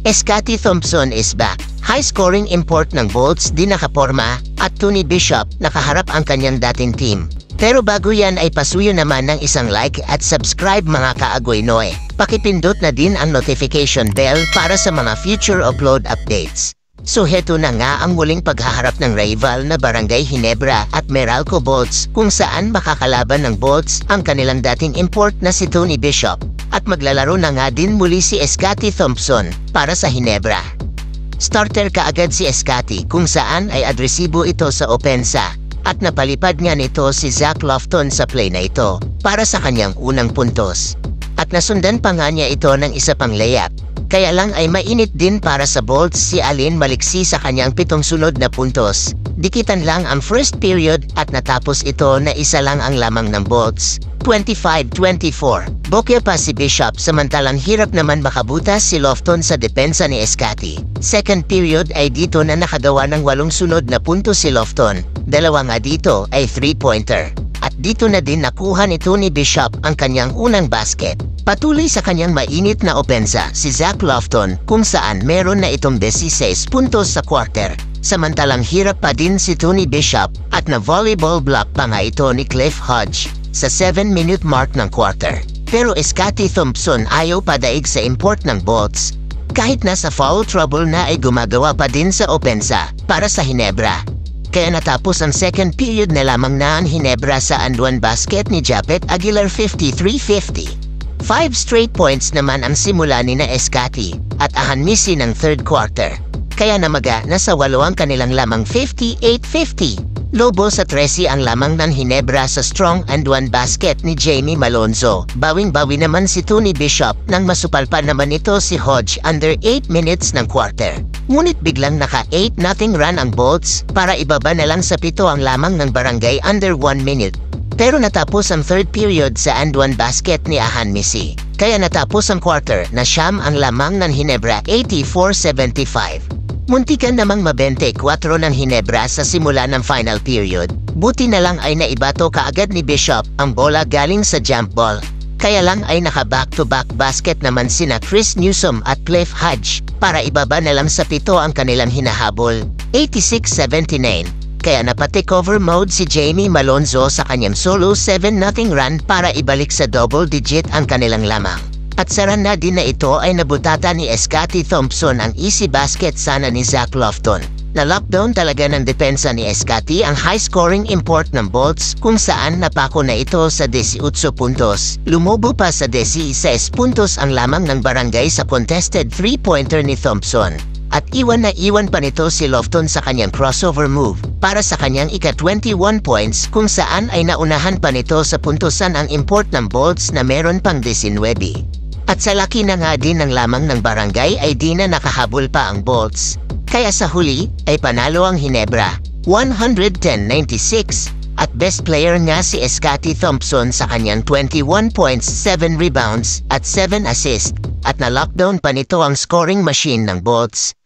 Scottie Thompson is back. High-scoring import ng Bolts di nakaporma at Tony Bishop nakaharap ang kanyang dating team. Pero bago yan ay pasuyo naman ng isang like at subscribe mga kaagoy Noe. Pakipindot na din ang notification bell para sa mga future upload updates. So heto na nga ang muling paghaharap ng rival na Barangay Ginebra at Meralco Bolts kung saan makakalaban ng Bolts ang kanilang dating import na si Tony Bishop at maglalaro na nga din muli si Scottie Thompson para sa Ginebra. Starter kaagad si Scottie kung saan ay agresibo ito sa opensa at napalipad nga nito si Zach Lofton sa play na ito para sa kanyang unang puntos. At nasundan pa nga niya ito ng isa pang layup. Kaya lang ay mainit din para sa Bolts si Alin Maliksi sa kanyang 7 sunod na puntos. Dikitan lang ang first period at natapos ito na isa lang ang lamang ng Bolts. 25-24. Bokya pa si Bishop samantalang hirap naman makabutas si Lofton sa depensa ni Scottie. Second period ay dito na nakagawa ng 8 sunod na puntos si Lofton. 2 nga dito ay 3-pointer. At dito na din nakuha ni Tony Bishop ang kanyang unang basket. Patuloy sa kanyang mainit na opensa si Zach Lofton kung saan meron na itong 16 puntos sa quarter. Samantalang hirap pa din si Tony Bishop at na volleyball block pa nga ito ni Cliff Hodge sa 7-minute mark ng quarter. Pero Scottie Thompson ayaw padaig sa import ng Bolts. Kahit nasa foul trouble na ay gumagawa pa din sa opensa para sa Ginebra. Kaya natapos ang second period na lamang na ang Ginebra sa and-one basket ni Japet Aguilar 53-50. 5 straight points naman ang simula ni na Scottie at ahanmisi ng third quarter. Kaya namaga nasa 8 ang kanilang lamang 58-50. Lobo sa 13 ang lamang ng Ginebra sa strong and-one basket ni Jamie Malonzo. Bawing-bawi naman si Tony Bishop nang masupalpa naman ito si Hodge under 8 minutes ng quarter. Ngunit biglang naka 8-0 run ang Bolts para ibaba na lang sa 7 ang lamang ng Barangay under 1 minute. Pero natapos ang third period sa and-one basket ni Ahanmisi. Kaya natapos ang quarter na siyam ang lamang ng Ginebra 84-75. Muntikan namang ma-24 ng Ginebra sa simula ng final period. Buti na lang ay naibato kaagad ni Bishop ang bola galing sa jump ball. Kaya lang ay naka-back-to-back basket naman sina Chris Newsom at Cliff Hodge para ibaba na lang sa 7 ang kanilang hinahabol. 86-79. Kaya napati-cover mode si Jamie Malonzo sa kanyang solo 7-0 run para ibalik sa double digit ang kanilang lamang. At saran na din na ito ay nabutata ni Scottie Thompson ang easy basket sana ni Zach Lofton. Na-lockdown talaga ng depensa ni Scottie ang high-scoring import ng Bolts kung saan napako na ito sa 18 puntos. Lumobo pa sa 16 puntos ang lamang ng Barangay sa contested 3-pointer ni Thompson. At iwan na iwan pa nito si Lofton sa kanyang crossover move para sa kanyang ika-21 points kung saan ay naunahan pa nito sa puntosan ang import ng Bolts na meron pang 19. At sa laki na nga din ng lamang ng Barangay ay di na nakahabol pa ang Bolts. Kaya sa huli ay panalo ang Ginebra 110-96 at best player nga si Scottie Thompson sa kanyang 21 points, 7 rebounds at 7 assists at na-lockdown pa nito ang scoring machine ng Bolts.